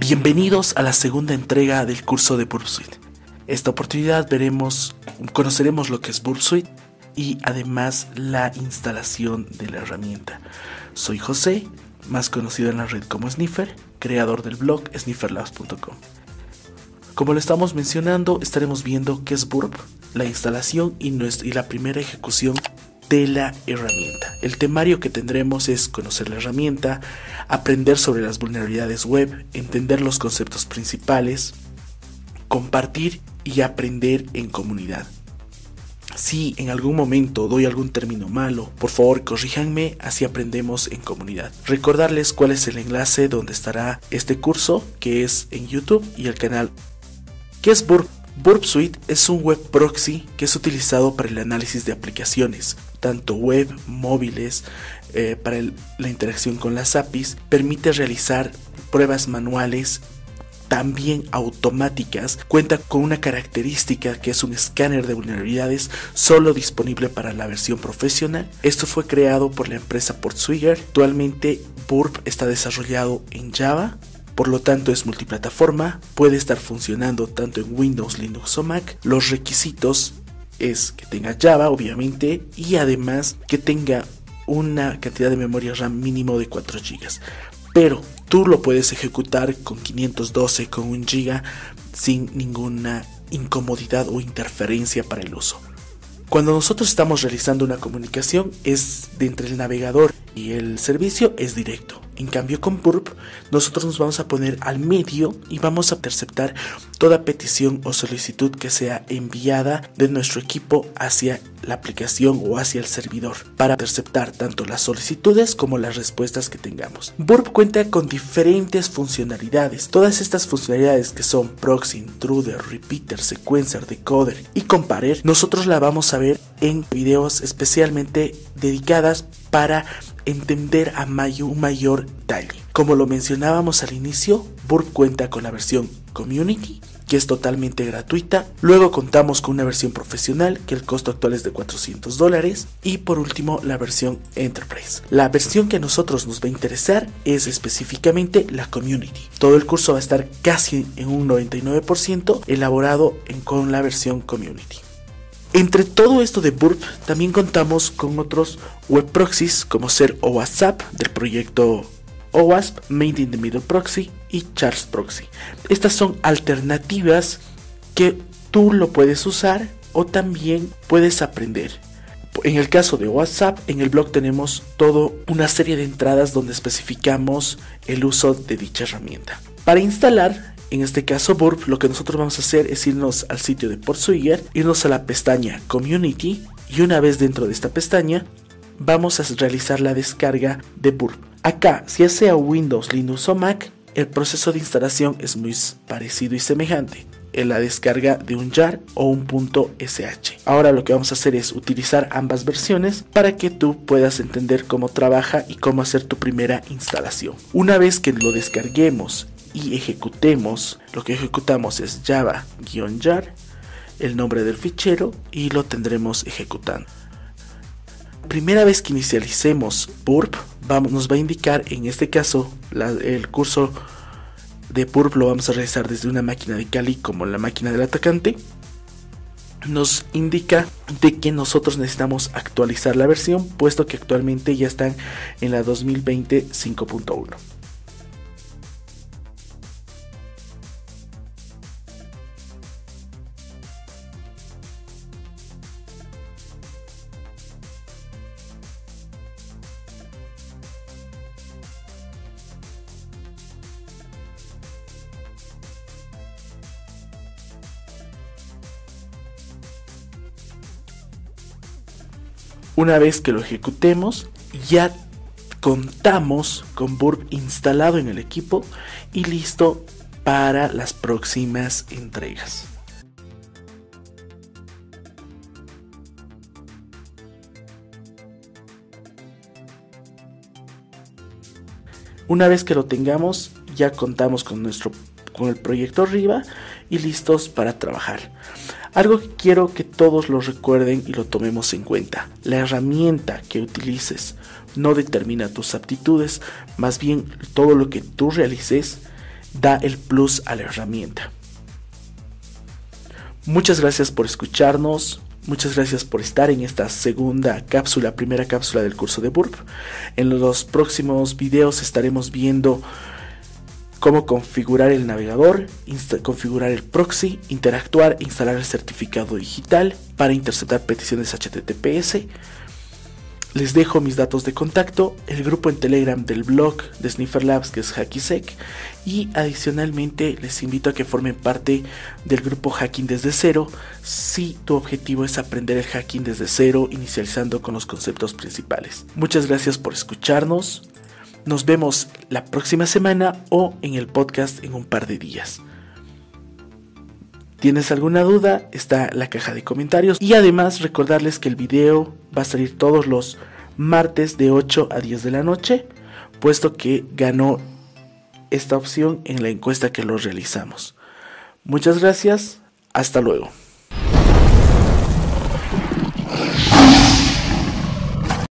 Bienvenidos a la segunda entrega del curso de Burp Suite. Esta oportunidad conoceremos lo que es Burp Suite y además la instalación de la herramienta. Soy José, más conocido en la red como Sniffer, creador del blog snifferlabs.com. Como lo estamos mencionando, estaremos viendo qué es Burp, la instalación y la primera ejecución de la herramienta. El temario que tendremos es conocer la herramienta, aprender sobre las vulnerabilidades web, entender los conceptos principales, compartir y aprender en comunidad. Si en algún momento doy algún término malo, por favor corríjanme, así aprendemos en comunidad. Recordarles cuál es el enlace donde estará este curso, que es en YouTube, y el canal. ¿Qué es Burp? Burp Suite es un web proxy que es utilizado para el análisis de aplicaciones, tanto web, móviles, para la interacción con las APIs, permite realizar pruebas manuales, también automáticas, cuenta con una característica que es un escáner de vulnerabilidades solo disponible para la versión profesional. Esto fue creado por la empresa Portswigger. Actualmente Burp está desarrollado en Java. Por lo tanto es multiplataforma, puede estar funcionando tanto en Windows, Linux o Mac. Los requisitos es que tenga Java, obviamente, y además que tenga una cantidad de memoria RAM mínimo de 4 GB. Pero tú lo puedes ejecutar con 512, con 1 GB, sin ninguna incomodidad o interferencia para el uso. Cuando nosotros estamos realizando una comunicación es de entre el navegador y el servicio es directo. En cambio con Burp nosotros nos vamos a poner al medio y vamos a interceptar toda petición o solicitud que sea enviada de nuestro equipo hacia la aplicación o hacia el servidor, para interceptar tanto las solicitudes como las respuestas que tengamos. Burp cuenta con diferentes funcionalidades. Todas estas funcionalidades, que son proxy, intruder, repeater, sequencer, decoder y comparer, nosotros la vamos a ver en videos especialmente dedicadas para entender a un mayor detalle. Como lo mencionábamos al inicio, Burp cuenta con la versión Community, que es totalmente gratuita. Luego contamos con una versión profesional, que el costo actual es de $400. Y por último, la versión Enterprise. La versión que a nosotros nos va a interesar es específicamente la Community. Todo el curso va a estar casi en un 99% elaborado con la versión Community. Entre todo esto de Burp, también contamos con otros web proxies, como ser OWASP del proyecto OWASP, Made in the Middle Proxy y Charles Proxy. Estas son alternativas que tú lo puedes usar o también puedes aprender. En el caso de WhatsApp, en el blog tenemos toda una serie de entradas donde especificamos el uso de dicha herramienta. Para instalar, en este caso Burp, lo que nosotros vamos a hacer es irnos al sitio de Portswigger, irnos a la pestaña Community, y una vez dentro de esta pestaña vamos a realizar la descarga de Burp. Acá, si ya sea Windows, Linux o Mac, el proceso de instalación es muy parecido y semejante en la descarga de un jar o un .sh. Ahora lo que vamos a hacer es utilizar ambas versiones para que tú puedas entender cómo trabaja y cómo hacer tu primera instalación. Una vez que lo descarguemos y ejecutemos, lo que ejecutamos es java-jar, el nombre del fichero, y lo tendremos ejecutando. Primera vez que inicialicemos Burp, nos va a indicar, en este caso, el curso de Burp lo vamos a realizar desde una máquina de Kali como la máquina del atacante. Nos indica de que nosotros necesitamos actualizar la versión, puesto que actualmente ya están en la 2020 5.1. Una vez que lo ejecutemos, ya contamos con Burp instalado en el equipo y listo para las próximas entregas. Una vez que lo tengamos, ya contamos con el proyecto arriba y listos para trabajar. Algo que quiero que todos lo recuerden y lo tomemos en cuenta: la herramienta que utilices no determina tus aptitudes, más bien todo lo que tú realices da el plus a la herramienta. Muchas gracias por escucharnos. Muchas gracias por estar en esta primera cápsula del curso de Burp. En los próximos videos estaremos viendo cómo configurar el navegador, configurar el proxy, interactuar e instalar el certificado digital para interceptar peticiones HTTPS. Les dejo mis datos de contacto, el grupo en Telegram del blog de Sniffer Labs, que es HackySec, y adicionalmente les invito a que formen parte del grupo Hacking desde cero si tu objetivo es aprender el hacking desde cero, inicializando con los conceptos principales. Muchas gracias por escucharnos. Nos vemos la próxima semana o en el podcast en un par de días. ¿Tienes alguna duda? Está la caja de comentarios. Y además recordarles que el video va a salir todos los martes de 8 a 10 de la noche, puesto que ganó esta opción en la encuesta que lo realizamos. Muchas gracias. Hasta luego.